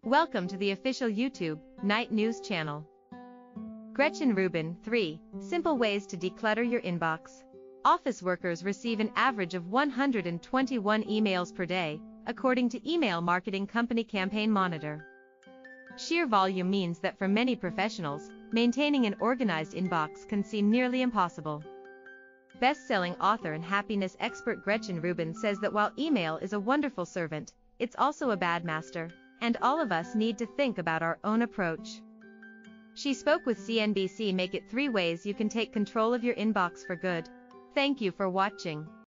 Welcome to the official YouTube Night News channel. Gretchen Rubin. 3 Simple ways to declutter your inbox. Office workers receive an average of 121 emails per day, according to email marketing company Campaign Monitor. Sheer volume means that for many professionals, maintaining an organized inbox can seem nearly impossible. Best-selling author and happiness expert Gretchen Rubin says that while email is a wonderful servant, it's also a bad master, and all of us need to think about our own approach. She spoke with CNBC. Make it 3 ways you can take control of your inbox for good. Thank you for watching.